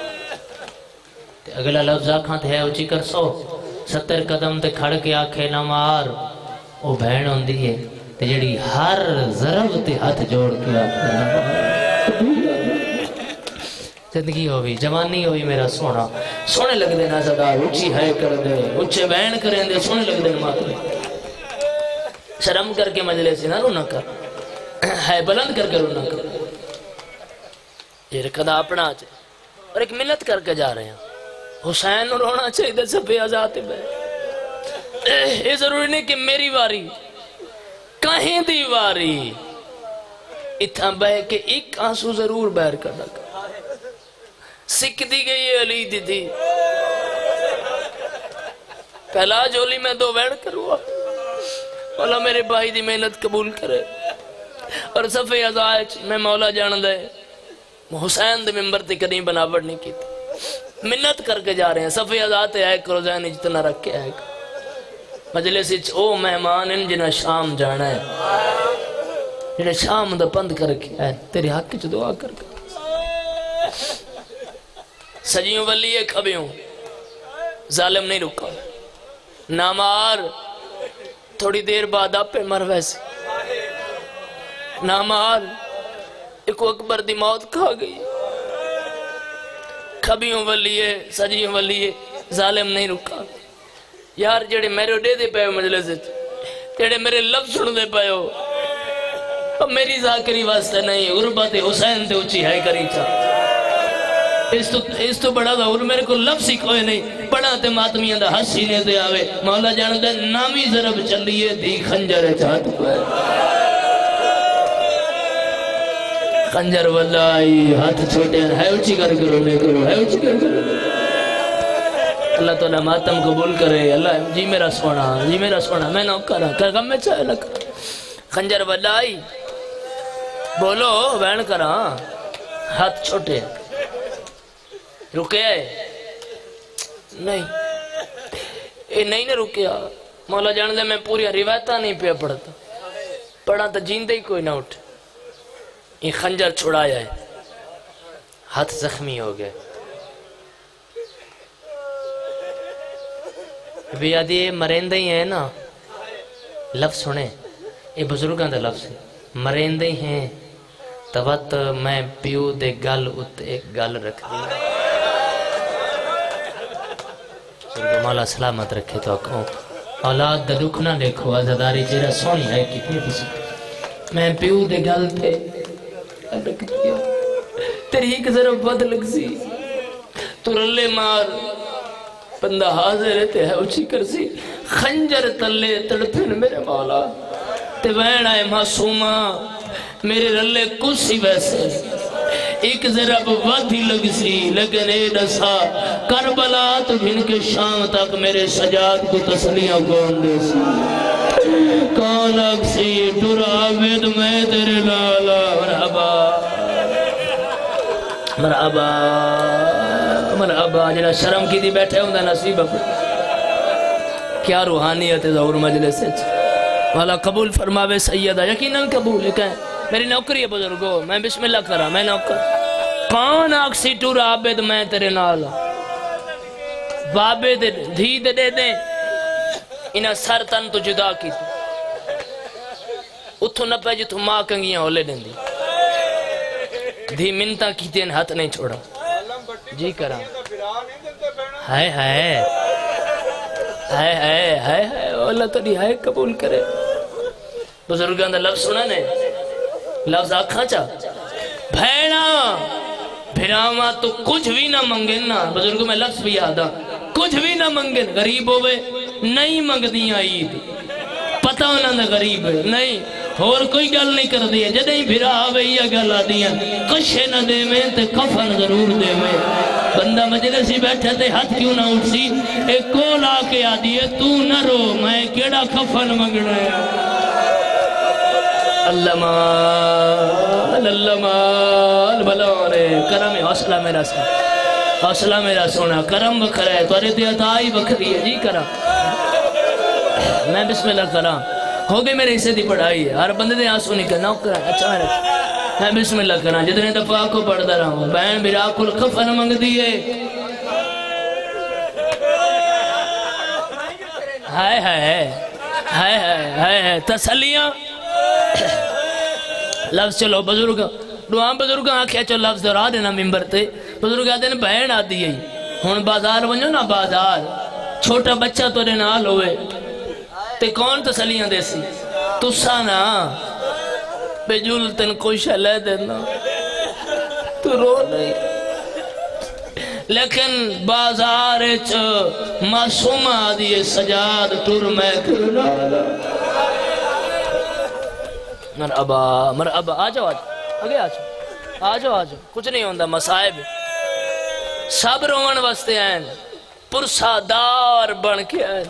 S2: اگلا لفظ آکھاں تے ہے اچھی کر سو 70 قدم تے کھڑ کے آکھے نہ مار او بہن ہوندی ہے تے جڑی ہر ضرب تے ہاتھ جوڑ کے آکھے نہ مار زندگی ہوئی جوانی ہوئی میرا سونا سونے لگ دے نازدار اچھی ہے کر دے اچھے بہن کریں دے سونے لگ دے ماتمی شرم کر کے مجلس نہ رونا کر ہے بلند کر کے رونا کر یہ رکھدا اپنا چاہے اور ایک منت کر کے جا رہے ہیں حسین رونا چاہیے سبھی آزاد بے یہ ضروری نہیں کہ میری واری کہیں دی واری اتھا بے کہ ایک آنسو ضرور بہر کرنا سکھ دی گئی ہے علی دی دی پہلا جولی میں 2 ویڑ کروا مولا میرے بھائی دی محنت قبول کرے اور صفحہ ازائج میں مولا جان دے حسین دے ممبر تے کدیں بناوٹ نہیں کی تھی منت کر کے جا رہے ہیں صفحہ ازائج آئے کرو زین اجتنا رکھ کے آئے مجلس اچھ او مہمان ان جنہ شام جانا ہے جنہ شام دا پند کر کے آئے تیرے حق کی دعا کر کے سجیوں ولی ایک ابیوں ظالم نہیں رکا نامار تھوڑی دیر بعد آپ پہ مر ویسے نامار ایک اکبر دی موت کھا گئی کھبیوں ولی ہے سجیوں ولی ہے ظالم نہیں رکا یار جڑے میرے دے دے پہے مجلس جڑے میرے لفظ سن دے پہے ہو اب میری ذاکری واسطہ نہیں غربت حسین تے اچھی ہے کری چاہ اس تو بڑا ظہور میرے کو لفظ ہی کوئی نہیں بڑا تے ماتمیاں دا حس سینے دے آوے مولا جان دے نامی ضرب چلیے دی خنجر چاہت پہ خنجر واللہی ہاتھ چھوٹے ہے اچھی کر کرو لے کرو ہے اچھی کر کرو اللہ تعالیٰ ماتم قبول کرے اللہ جی میرا سونا میں نوکر ہوں کر میں چاہے لکھ خنجر واللہی بولو بین کرا ہاتھ چھوٹے رکے آئے نہیں اے نہیں نہ رکیا مولا جان دے میں پوری روایتہ نہیں پہ پڑھتا پڑھا تو جیندے ہی کوئی نہ اٹھ یہ خنجر چھڑایا ہے ہاتھ زخمی ہو گئے ابھی یاد یہ مرندے ہی ہیں نا لفظ سنیں یہ بزرگاں دا لفظ ہے مرندے ہی ہیں توت میں پیو دے گل ات ایک گل رکھ دی بزرگ مولا سلامت رکھے تو اکھوں اولاد دا دکھ نہ دیکھو عزاداری جیرا سونی ہے کتنی کسی میں پیو دے گل تے رکھ دیا تیری ایک ذرا بد لگ سی تو رلے مار بندہ حاضر رہتے ہے اچھی کر سی خنجر تلے تڑپن میرے مولا تے وین آئے معصومہ میرے رلے کسی ویسے ایک ذرا بوادی لگ سی لیکن اے دسا کربلا تو بھن کے شام تک میرے سجاد کو تسلیاں کون دے سی کون اکسی ٹر عابد میں تیرے لالا مرحبا مرحبا مرحبا جنہا شرم کی دی بیٹھے ہوں دا نصیب اپنے کیا روحانیت ہے ظہور مجلس سے والا قبول فرماوے سیدہ یقیناً قبول ہے کہیں میری نوکری ہے بزرگو میں بسم اللہ کرا میں نوکر کون اکسی ٹور عابد میں تیرے نالا بابے دے دھی دے دیں انہا سر تن تو جدا کی اتھو نہ پہ جتو ماں کنگیاں ہولے دیں دی دھی منتا کی تین ہاتھ نہیں چھوڑا جی کرا ہائے ہائے ہائے ہائے ہائے ہائے اللہ تری ہائے قبول کرے بزرگان دا لفظ سنا نے لفظ آکھاں چاہ بھیڑا بھیڑاما تو کچھ بھی نہ منگن نا بزرگوں میں لفظ بھی یادا کچھ بھی نہ منگن غریب ہوئے نہیں منگ دیاں عید پتہ ہونا نہ غریب ہے نہیں اور کوئی گل نہیں کر دیا جدہ ہی بھیرا آوے یا گل آ دیا کشے نہ دے میں تے کفن ضرور دے میں بندہ مجلسی بیٹھے تے ہاتھ کیوں نہ اٹھ سی ایک کول آ کے آ دیئے تو نہ رو میں کیڑا کفن منگنا ہے اللہ مال بلورے کرم حوصلہ میرا سونا حوصلہ میرا سونا کرم بکھر ہے توارے دیتا آئی بکھری ہے جی کرم میں بسم اللہ کرام ہو گئی میرے حصے دی پڑھائی ہے ہر بندے دے آنسو نکل نوکر ہے اچھا میں بسم اللہ کرام جتنے دفعہ کو پڑھتا رہا ہوں بہن برا کل کفن منگ دیئے ہائے ہائے ہائے ہائے تسلیاں لفظ چلو بزرگ دعا بزرگ آنکھیں چلو لفظ دورا دینا ممبر تے بزرگ آتے ہیں بہن آتی ہے ہون بازار ونجو نا بازار چھوٹا بچہ تو نال ہوئے تے کون تسلیاں دے سی تسا نا بے جول تن کوئی شلے دینا تو رو نہیں لیکن بازار معصوم آدھی سجاد ٹور میں کرنا مرحبا مرحبا آجاؤ آگے آجاؤ کچھ نہیں ہوندہ مسائب سب روان واسطے ہیں پرسا دار بن کے ہیں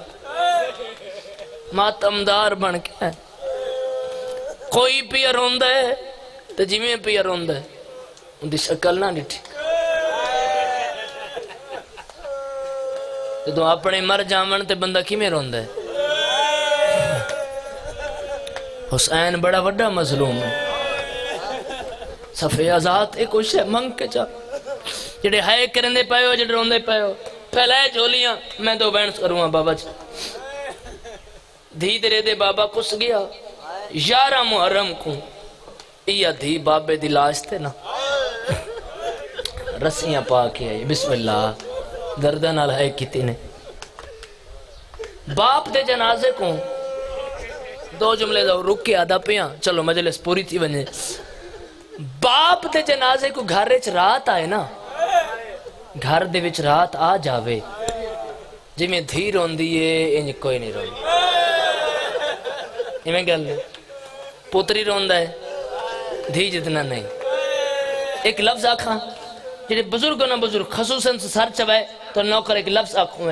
S2: ماتمدار بن کے ہیں کوئی پیا روندہ ہے تو جیویں پیا روندہ ہے ان دی شکل نہ ڈٹھی تو اپنے مر جامن تے بندہ کی میں روندہ ہے حسین بڑا وڈا مظلوم ہے صفحہ ذات ایک کچھ ہے منگ کے چاہ جڑے ہائے کرندے پائے ہو جڑے روندے پائے ہو پھیلائے جھولیاں میں دو بینس کروں بابا چاہ دھی درے دے بابا کس گیا 11 محرم کو یہ دھی بابے دلاش تھے نا رسیاں پاکی ہے بسم اللہ دردن آلہائے کیتی نے باپ دے جنازے کو دو جملے دو رک کے آدھا پیاں چلو مجلس پوری تھی بنے باپ دے جنازے کو گھر وچ رات آئے نا گھر دے وچ رات آ جاوے جی میں دھی رون دیئے انج کوئی نہیں رون یہ میں گل پوتری رون دا ہے دھی جتنا نہیں ایک لفظ آکھاں جڑے بزرگ نہ بزرگ خصوصاً سر چوائے تو نوکر ایک لفظ آکھوں ہے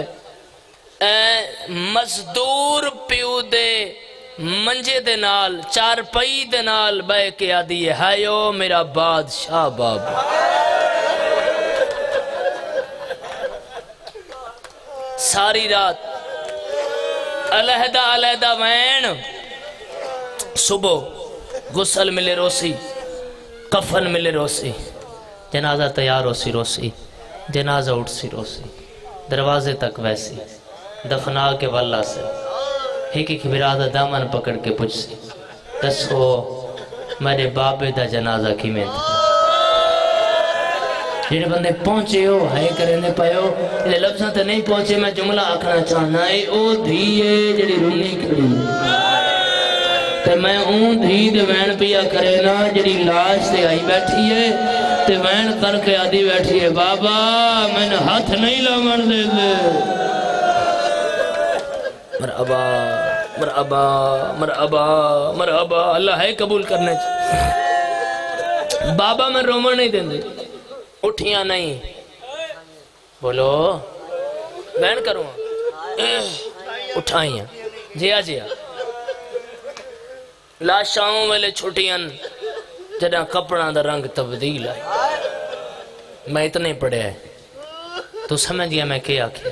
S2: مزدور پیو دے منجے دے نال چار پئی دے نال بے کے آدھی ہے ہائیو میرا بادشاہ بابا ساری رات علیحدہ علیحدہ وین صبح غسل ملے روسی کفن ملے روسی جنازہ تیار ہوسی روسی جنازہ اٹھ سی روسی دروازے تک ویسی دفنا کے واللہ سے ایک برادہ دامن پکڑ کے پوچھ سی دسو میرے بابے دا جنازہ کی میں تھا جنہیں بندے پہنچے ہو ہائے کرنے پائے ہو یہ لفظاں تے نہیں پہنچے میں جملہ آکھنا چاہنا ہے او دھیے جڑی رونی کری تے میں اون دھی دے وین پیا کرے نا جڑی لاش تے آئی بیٹھی ہے تے وین کر کے آدھی بیٹھی ہے بابا میں نے ہاتھ نہیں لامن دے دے مرحبا مرحبا مرحبا مرحبا اللہ ہے قبول کرنے بابا میں رومن نہیں دیں دے اٹھیاں نہیں بولو بین کروں اٹھائیاں جیا جیا لاشاؤں والے چھوٹیاں جدہ کپڑا دا رنگ تبدیل آئی میں اتنے پڑھے ہے تو سمجھ گیا میں کیا کیا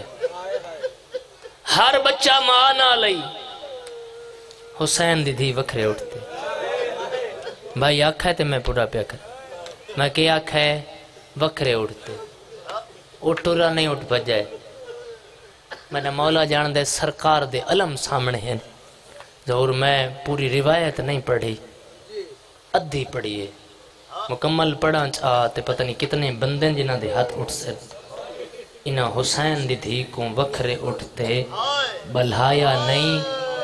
S2: ہر بچہ ماں نہ لئی حسین دی دھی وکھرے اٹھتے بھائی آکھا ہے تے میں پورا پیا کر میں کیا آکھا ہے وکھرے اٹھتے اٹھورا نہیں اٹھ بجائے میں نے مولا جان دے سرکار دے علم سامنے ہیں ضرور میں پوری روایت نہیں پڑھی ادھی پڑھی ہے مکمل پڑھا چاہتے پتہ نہیں کتنے بندیں جنہ دے ہاتھ اٹھ سے انہاں حسین دی دھی کو وکھرے اٹھتے بلہایا نہیں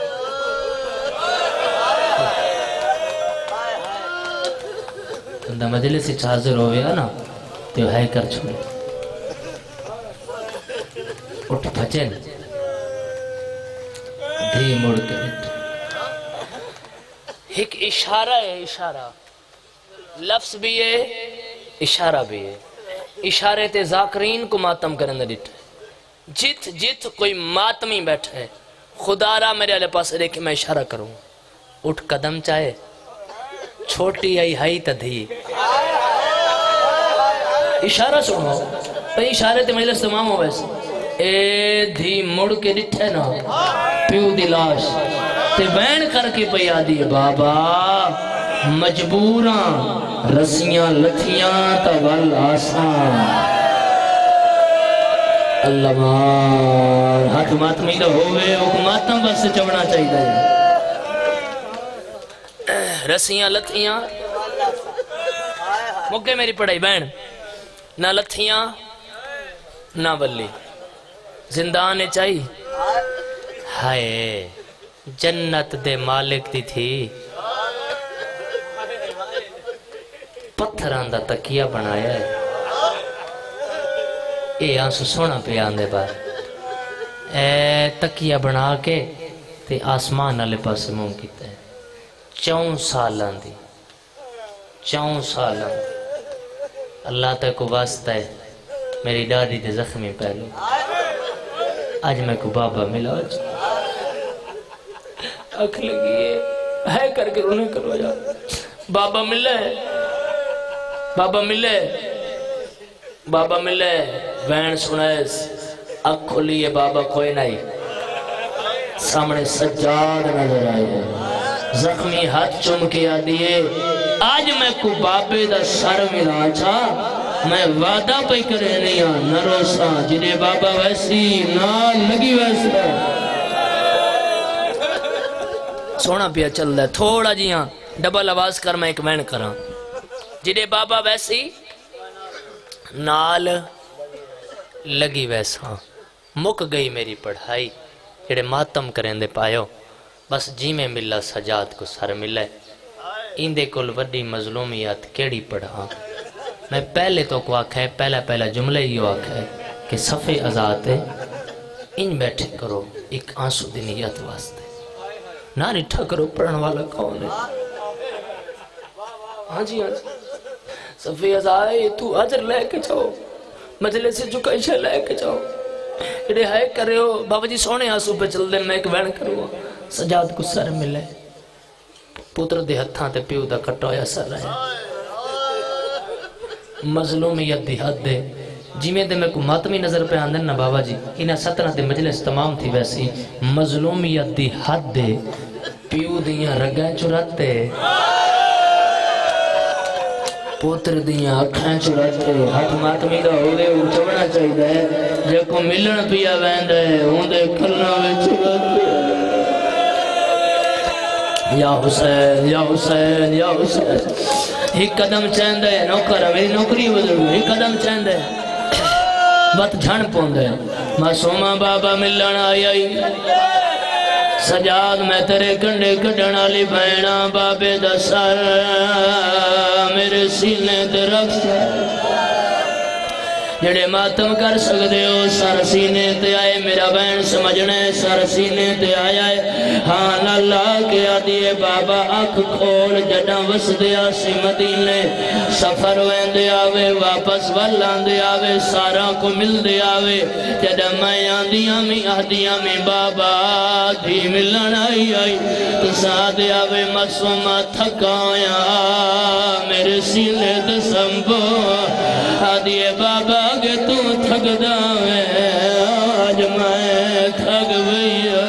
S2: بندہ مجلس سے حاضر ہو گیا نا تو ہے کر چھوڑے اٹھ بھجن دھی مڑ کے ایک اشارہ ہے اشارہ لفظ بھی ہے اشارہ بھی ہے اشارے تے ذاکرین کو ماتم کرنے دیتا ہے جت جت کوئی ماتمی بیٹھا ہے خدا را میرے علیہ پاس دیکھ میں اشارہ کروں اٹھ قدم چاہے چھوٹی آئی ہائی تدھی اشارہ سنو پہ اشارے تے مجلس تمام ہو ویسے اے دھی مڑ کے ڈٹھے نا پیو دی لاش تے بین کر کے پہ آدھی بابا مجبوراں رسیاں لتھیاں تا ول آسان اللہ مار ہاتھ ماتمی دا ہوئے حکماتاں بس چوڑنا چاہیے ہے رسیاں لتھیاں مکے میری پڑھائی بین نہ لتھیاں نہ ولی زندانے چاہیے ہائے جنت دے مالک دی تھی پتھران دا تکیہ بنایا ہے اے آنسو سونا پہ آندے بار اے تکیہ بنا کے تے آسمان علی پاس مون کیتا ہے 4 سالان دی 4 سالان دی اللہ تے کو واسطہ ہے میری دادی دے زخمی پہلو آج میں کو بابا ملا اکھ لگی ہے کر کے رونے کرو جا بابا ملے بابا ملے بابا ملے وین سنیس اکھ کھولی ہے بابا کوئی نہیں سامنے سجاد نظر آئے زخمی ہاتھ چم کے آدھیے آج میں کو بابے دا سر ملا چھا میں وعدہ پہ کرے نہیں نہ روسا جنہیں بابا ویسی نہ لگی ویسا سونا پیا چل رہا ہے تھوڑا جی ہاں ڈبل آواز کر میں ایک وین کراں جنہیں بابا ویسی نال لگی ویسا مک گئی میری پڑھائی جڑے ماتم کریں دے پایو بس جی میں ملا سجاد کو سر ملے اندے کل وڈی مظلومیات کیڑی پڑھا میں پہلے تو کو آکھا ہے پہلا جملہ ہی آکھا ہے کہ صفے ازاد ہے ان بیٹھے کرو ایک آنسو دی نیت واسطے نہ نٹھا کرو پڑھن والا کون ہے ہاں جی صفی ازائی تو اجر لے کے جاؤ مجلس سے چکا عشاء لے کے جاؤ اڑے ہے کرے ہو بابا جی سونے آنسو پہ چل دے میں ایک وین کروں سجاد کو سر ملے پتر دے ہتھاں تے پیو دا کٹویا سر رہے مظلومیت دی حد دے جی میں دے میں کو ماتمی نظر پہ آندن نا بابا جی انہا ستنہ دے مجلس تمام تھی ویسی مظلومیت دی حد دے پیو دیاں رگیں چراتے پوتر دیاں اکھیں چراتے ہاتھ ماتمی دا ہوئے اچھونا چاہیے ہے جے کو ملن پیا ویند ہے ہوں دے کھلنا میں چراتے یا حسین یا حسین یا حسین ایک قدم چاہند ہے نوکر میری نوکری بزرگ ایک قدم چاہند ہے بات جھن پوند ہے معصومہ بابا ملن آئی سجاد میں تیرے کنڈے کڈنا لی بہنا بابے دا سر میرے سینے تے رکھ جڑے ماتم کر سکتے ہو سر سینے تے آئے میرا بہن سمجھنے سر سینے تے آیا ہے ہاں اللہ کے آدھیے بابا آنکھ کھول جڑا وس دیا سی مدینے سفر ویندے آوے واپس والان دے آوے سارا کو مل دے آوے جڑا میں آدھیاں میں بابا دھی ملن آئی تو سادے آوے معصومہ تھکایا میرے سینے تے سمبو آدھیے بابا کہ تو تھک داوے آج میں کھگ بھئیا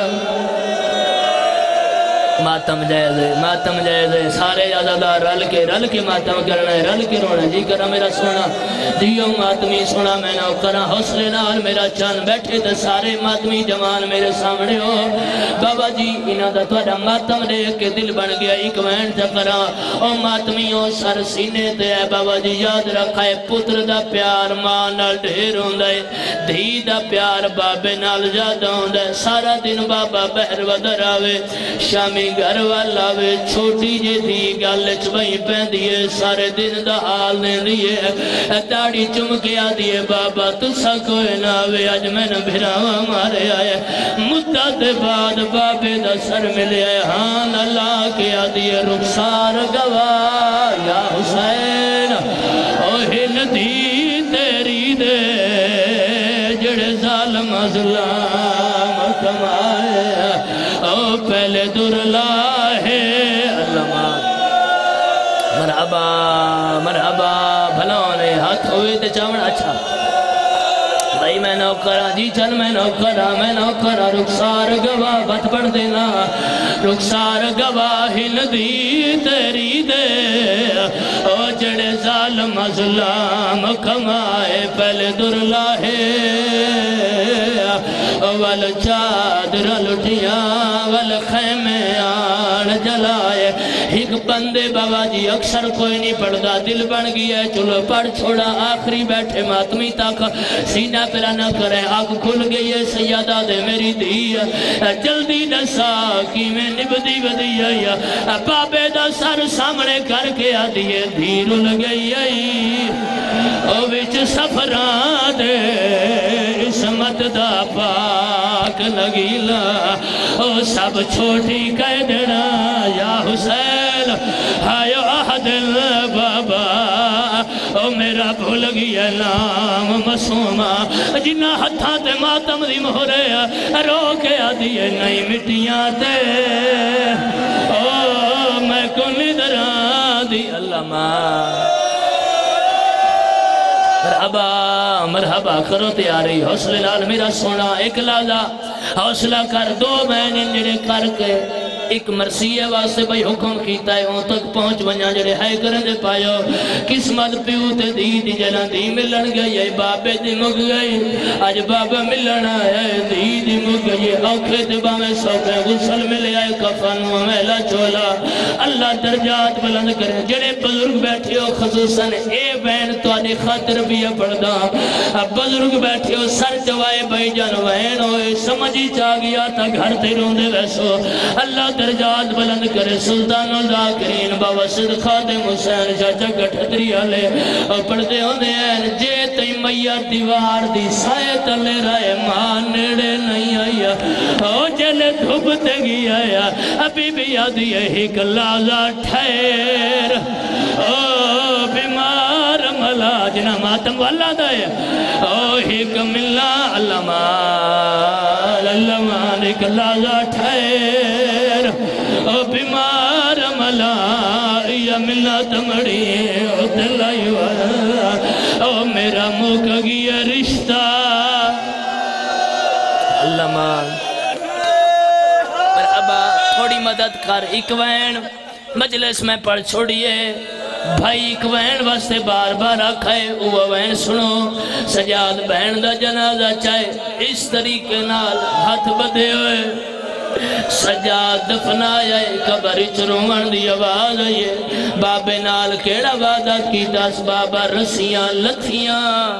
S2: ماتم جائزے سارے عزادار رل کے ماتم کرنا ہے رل کے رونا جی کرا میرا سونا دیو ماتمی سونا میں نہ کرا حوصلے نال میرا چاند بیٹھے تو سارے ماتمی جوان میرے سامنے ہو بابا جی انہاں دا توڑا ماتم دے کے دل بن گیا ایک وین چکرا او ماتمیوں سر سینے تے ہے بابا جی یاد رکھا ہے پتر دا پیار ماں نال ڈھیر ہوندہ ہے دھی دا پیار بابے نال زیادہ ہوندہ ہے سارا دن بابا بہر ودر آوے شامی گھر والا وے چھوٹی جے تھی گالچ بھئی پہ دیئے سارے دن دا حال نے دیئے داڑی چمکیا دیئے بابا تسا کوئی ناوے آج میں نے بھراوا مارے آئے مدت بعد بابے دا سر ملے آئے ہاں اللہ کیا دیئے رخسار گواہ یا حسین اوہن دی تیری دے جڑے ظالم ظلام کمائے او پہلے در لاہے اللہ مرحبا مرحبا بھلونے ہاتھ ہوئے تے چاوڑ اچھا بھائی میں نوکرہ جی چل میں نوکرہ رخسار گواہ بات پڑھ دینا رخسار گواہ ندی تیری دے او جڑے ظالم ظلام کمائے پہلے در لاہے وال چادر لٹیاں وال خیمے آن جلائے ایک بندے بابا جی اکثر کوئی نہیں پڑھدا دل بن گیا ہے چلو پڑھ چھوڑا آخری بیٹھے ماتمی تک سینہ پرا نہ کرے آنکھ کھل گئی ہے سیادہ دے میری دی جلدی نسا کی میں نبدی بدی ہے بابے دا سر سامنے کر کے آدھیے دھیر لگئی ہے او وچ سفران دے عصمت دا پاک لگیلا او سب چھوٹی کہہ دینا یا حسین ہائیو آدل بابا او میرا بھول گیا نام مسومہ جنہ ہتھاں تے ماتم دی مہرے رو کے آدھیے نئی مٹیاں تے او میں کو ندران دی اللہ ماں مرحبا مرحبا کرو تیاری حوصلے نال میرا سونا ایک لازا حوصلہ کر دو مہینے جڑے کر کے ایک مرثیہ واسطے بھئی حکم کیتا ہے ہوں تک پہنچ بنیا جڑے ہے کرن دے پایو قسمت پیو تے دی جنا دی ملن گئی ہے بابے دی مگ گئی آج بابا ملن آئے دی مگ گئی اوکھے تے باویں سوکے غسل ملے آئے کفن ومیلا چولا اللہ درجات بلند کرے جڑے بزرگ بیٹھے ہو خصوصاً اے بین تو آنے خاطر بھی پڑھدا بزرگ بیٹھے ہو سر چوائے بھائی جان وین ہوئے سمجھی چاہ گیا تا گھر تے روندے ویسو اللہ درجات بلند کرے سلطان الذاکرین بابا صدق خادم حسین چاچا گٹھتری آلے پڑھتے ہوندے ہیں جے تی میاں دیوار دی سائے تلے رائے ماں نیڑے نہیں آیا او جلے دھوپتے گی آیا ابھی بھی آدھی ہے ایک لازا ٹھیر او بیمار جنا ماتم والا دے او ایک ملا علمان علمان ایک لازا ٹھیر او بیمار ملا یا ملا تمڑی او دلائی والا او میرا موک گیا رشتہ علمان مرحبا تھوڑی مدد کر ایک وین مجلس میں پڑھ چھوڑیے بھائی ایک وین واسطے بار بار آکھائے وہ وین سنو سجاد بہن دا جنازہ چاہے اس طریقے نال ہاتھ بدے ہوئے سجاد دفنایا قبر چرومن دی آواز آئیے بابے نال کیڑا وعدہ کی دس بابا رسیاں لتھیاں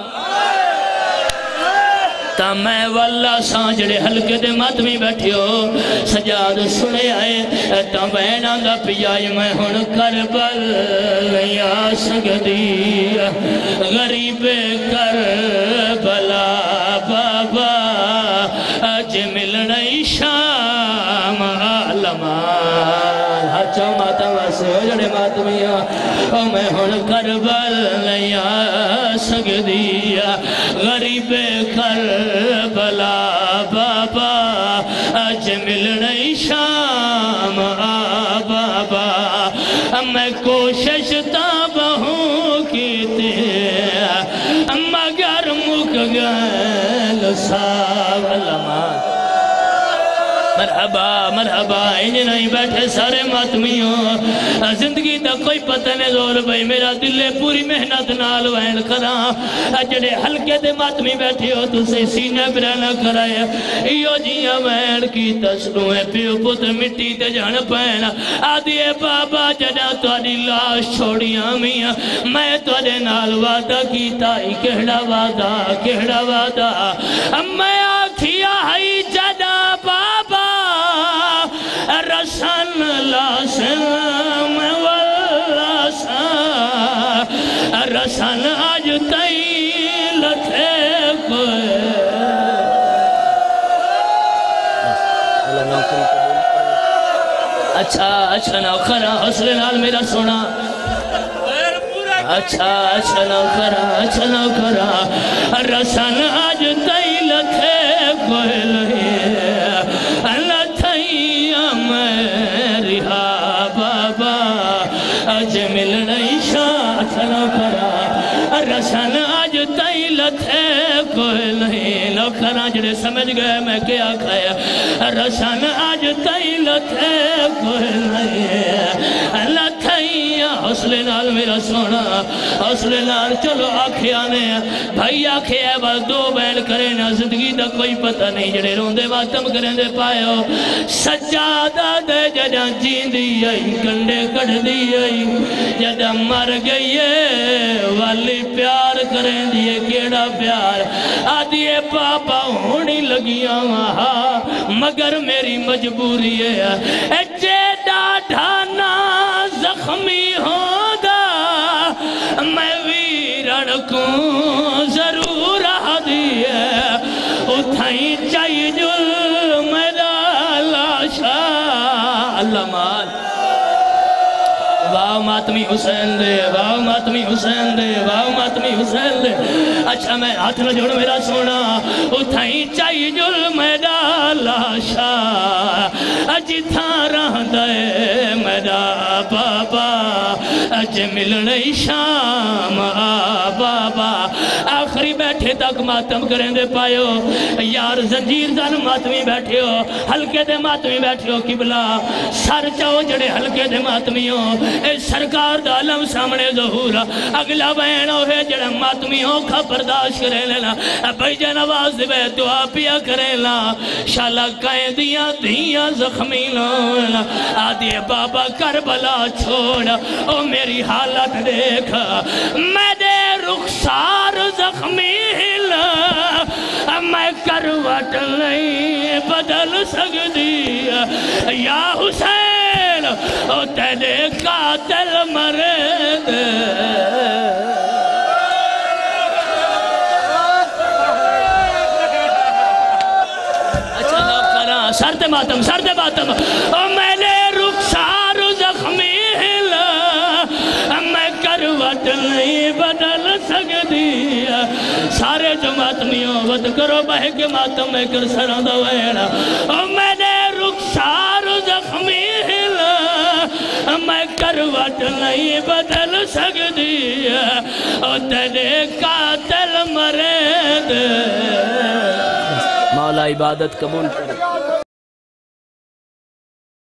S2: تا میں واللہ سان جڑے حلقے دے ماتمی بیٹھے ہو سجاد سنے آئے تا بہنہ دا پیائی میں ہن کربل یا سگدی غریب کربلا بابا اج ملنی شام عالمان ہچا ماتا واسے جڑے ماتمی ہو میں ہن کربل یا سگدی غریب کربلا بابا اج ملنی شام بابا میں کوشش تابہوں کی تے مگر مک گل ساو علمان مرحبا مرحبا انہیں نہیں بیٹھے سارے ماتمیوں زندگی دا کوئی پتہ نہیں زور بھئی میرا دلے پوری محنت نال وین کراں جڑے حلقے دے ماتمی بیٹھے ہو تو سے سینہ برانہ کرائے ایو جیاں وین کی تسلویں پیو پت مٹی تے جان پہنا آدھیے بابا جڑا توڑی لاش چھوڑیاں میاں میں توڑے نال وعدہ کیتا ہی کہڑا وعدہ میں آکھیا ہی جڑا بابا رسن لاسن واللاسن رسن آج تئی لتھے کوئے اچھا نوکرہ حسن نال میرا سونا اچھا نوکرہ رسن آج تئی لتھے کوئے لہے آج ملنی شاہ رسن آج تئی لتھے کوئی نہیں لوکھراں جڑے سمجھ گئے میں کیا کھایا رسن آج تئی لتھے کوئی نہیں لتھیاں حوصلے نال میرا سونا حوصلے نال چلو آکھیانے بھائی آکھے ہے بس دو بیل کریں نا زندگی دا کوئی پتہ نہیں جڑے روندے ماتم کریں دے پائے ہو سجادہ دے جڑا جین دی آئی گنڈے کڑ دی آئی جڑا مر گئی ہے والی پیار کریں دیئے کیڑا پیار آدھیے پاپا ہونی لگیاں وہاں مگر میری مجبوری ہے جیڑا ڈھانا زخمی ہوگا میں ویرن کو ضرور آدھی ہے اتھائیں چاہیے ظلم دا لاشا اللہ مان واہ ماتمی حسین دے واہ ماتمی حسین دے واہ ماتمی حسین دے اچھا میں ہاتھ نہ جوڑ میرا سونا اتھائیں چاہیے ظلم دا لاشا اج تھا رہ دے میرا بابا اج ملنی شام بابا آخری بیٹھے تک ماتم کریں دے پائیو یار زنجیر زن ماتمی بیٹھے ہو حلقے دے ماتمی بیٹھے ہو قبلہ سر چاہو جڑے حلقے دے ماتمی ہو اے سرکار دا علم سامنے ظہور اگلا بینو ہے جڑا ماتمی ہو کھا برداشت کریں لینا بھائی جے نواز دے دعا پیا کریں لا شالا کہیں دیاں زخمی لونا آدھے بابا کربلا چھوڑ او میری حالت دیکھ میں دے رخسار زخمی ہلا میں کروٹ نہیں بدل سکتی یا حسین او تیرے قاتل مرد سر دے ماتم او میں نے رخسار زخمی ہلا میں کروٹ نہیں بدل سکتی
S3: عبادت کرو بہ کے ماتم میں کر سرہ دوینا میں نے رخسار زخمی ہلا میں کروٹ نہیں بدل سکتی اور تیرے قاتل مرے دے مولا عبادت قبول کرے